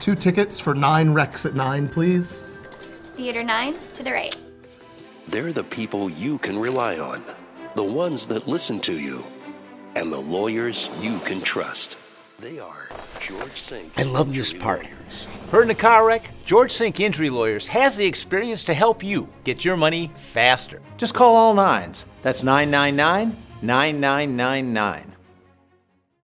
2 tickets for 9 Rex at 9, please. Theater 9, to the right. They're the people you can rely on, the ones that listen to you, and the lawyers you can trust. They are George Sink. I love this part. Lawyers. Hurt in a car wreck? George Sink Injury Lawyers has the experience to help you get your money faster. Just call all nines. That's 999-9999.